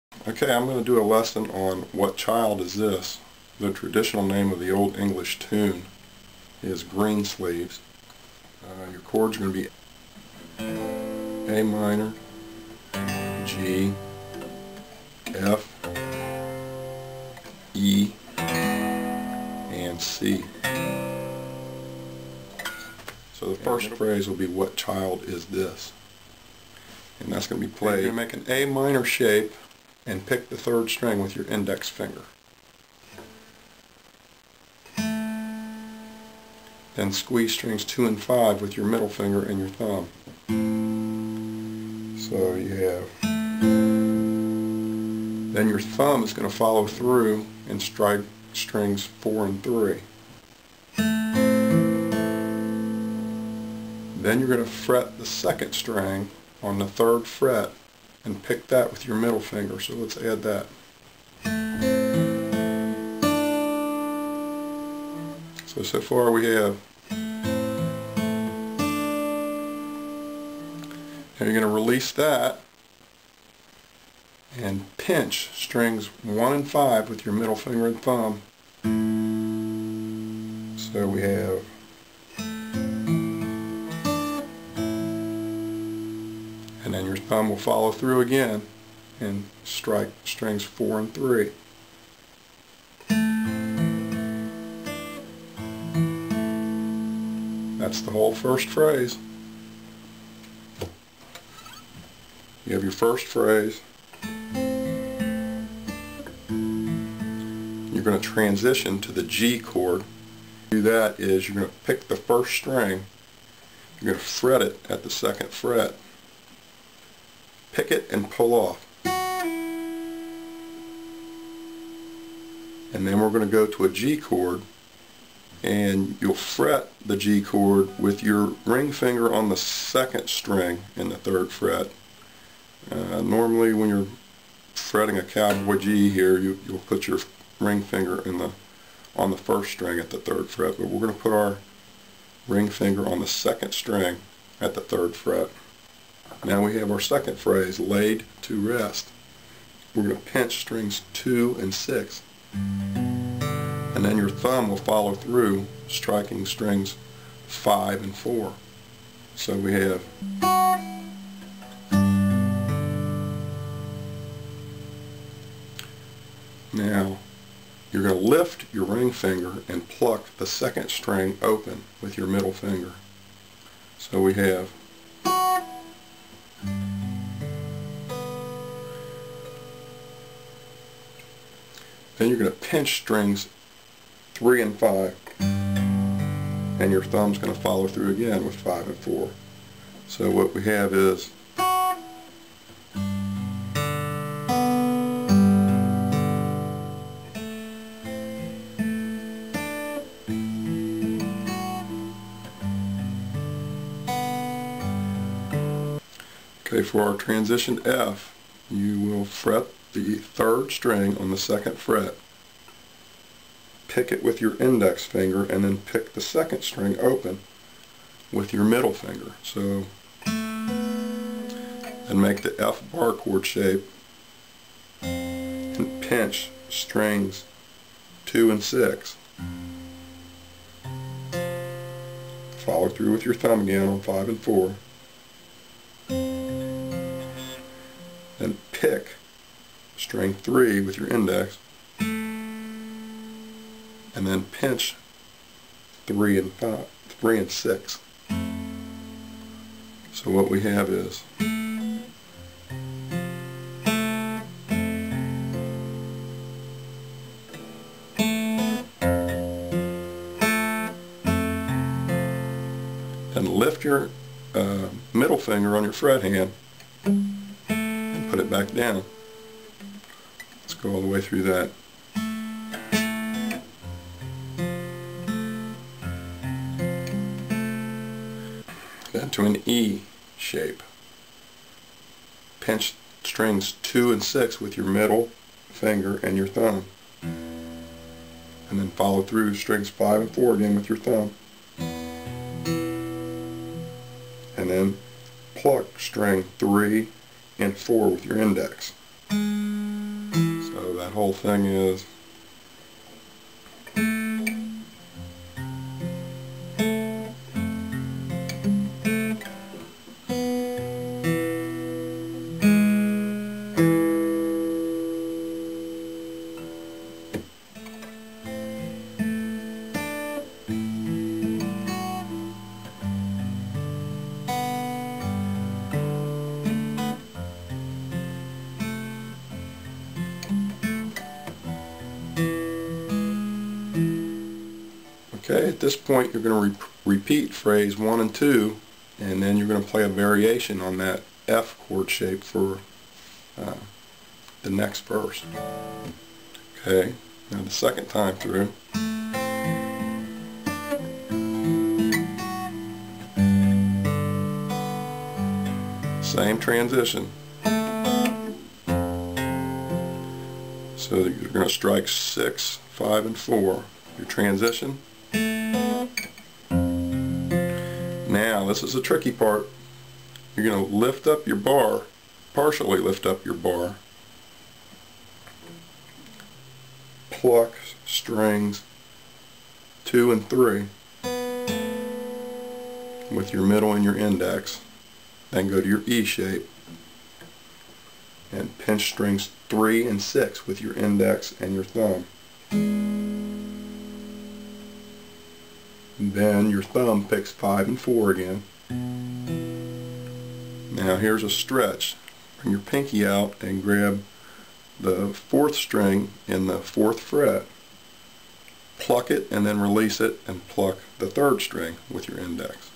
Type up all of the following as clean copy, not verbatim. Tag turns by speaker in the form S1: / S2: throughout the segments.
S1: Okay, I'm going to do a lesson on What Child Is This? The traditional name of the Old English tune is Greensleeves. Your chords are going to be A minor, G, F, E, and C. So the first phrase will be, what child is this? And that's going to be played. You're going to make an A minor shape and pick the third string with your index finger. Then squeeze strings 2 and 5 with your middle finger and your thumb. So you have, then your thumb is going to follow through and strike strings 4 and 3. Then you're going to fret the second string on the 3rd fret and pick that with your middle finger. So let's add that. So far we have. Now you're going to release that and pinch strings 1 and 5 with your middle finger and thumb. So we have. And then your thumb will follow through again and strike strings 4 and 3. That's the whole first phrase. You have your first phrase. You're going to transition to the G chord. Do that is you're going to pick the first string. You're going to fret it at the 2nd fret. Pick it and pull off. And then we're going to go to a G chord, and you'll fret the G chord with your ring finger on the 2nd string in the 3rd fret. Normally when you're fretting a cowboy G here, you'll put your ring finger on the 1st string at the 3rd fret, but we're going to put our ring finger on the 2nd string at the 3rd fret. Now we have our second phrase, laid to rest. We're going to pinch strings 2 and 6. And then your thumb will follow through, striking strings 5 and 4. So we have. Now you're going to lift your ring finger and pluck the 2nd string open with your middle finger. So we have. Then you're going to pinch strings 3 and 5, and your thumb's going to follow through again with 5 and 4. So what we have is. Okay, for our transition F, you will fret the 3rd string on the 2nd fret, pick it with your index finger, and then pick the 2nd string open with your middle finger. So, and make the F bar chord shape and pinch strings 2 and 6. Follow through with your thumb again on 5 and 4. Then pick string 3 with your index, and then pinch 3 and 6. So what we have is. Then lift your middle finger on your fret hand and put it back down. Let's go all the way through that. Then to an E shape. Pinch strings 2 and 6 with your middle finger and your thumb. And then follow through strings 5 and 4 again with your thumb. And then pluck string 3 and 4 with your index. that whole thing is. Okay, at this point you're going to repeat phrase 1 and 2, and then you're going to play a variation on that F chord shape for the next verse. Okay, now the second time through, same transition. So you're going to strike 6, 5, and 4. Your transition. Now this is the tricky part. You're going to lift up your bar, partially lift up your bar, pluck strings 2 and 3 with your middle and your index, then go to your E shape and pinch strings 3 and 6 with your index and your thumb. Then your thumb picks 5 and 4 again. Now here's a stretch. Bring your pinky out and grab the 4th string in the 4th fret. Pluck it and then release it and pluck the 3rd string with your index.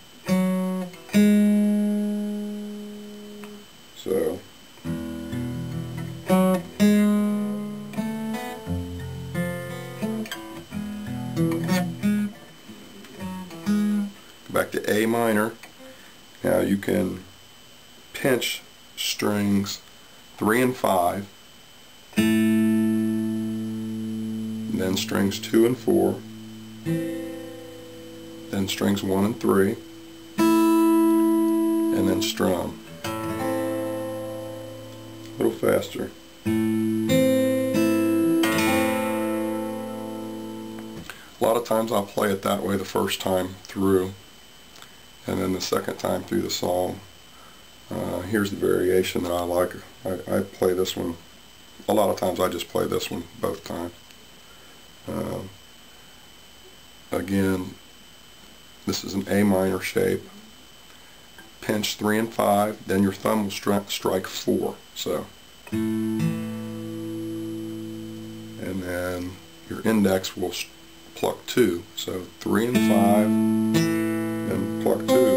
S1: So back to A minor. Now you can pinch strings 3 and 5, then strings 2 and 4, then strings 1 and 3, and then strum. A little faster. A lot of times I'll play it that way the first time through, and then the second time through the song. Here's the variation that I like. I play this one. A lot of times I just play this one both times. Again, this is an A minor shape. Pinch 3 and 5, then your thumb will strike 4. So, and then your index will pluck 2. So 3 and 5, then pluck 2.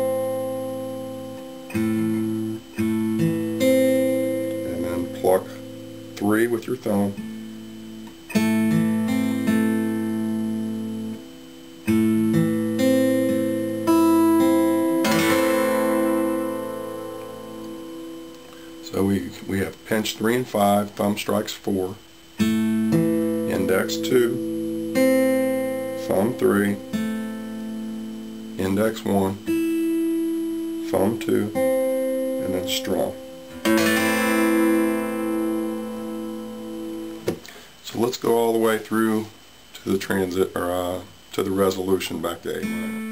S1: And then pluck 3 with your thumb. So we have pinch 3 and 5, thumb strikes 4, index 2, thumb 3, index 1, thumb 2, and then strum. So let's go all the way through to the to the resolution back to A minor.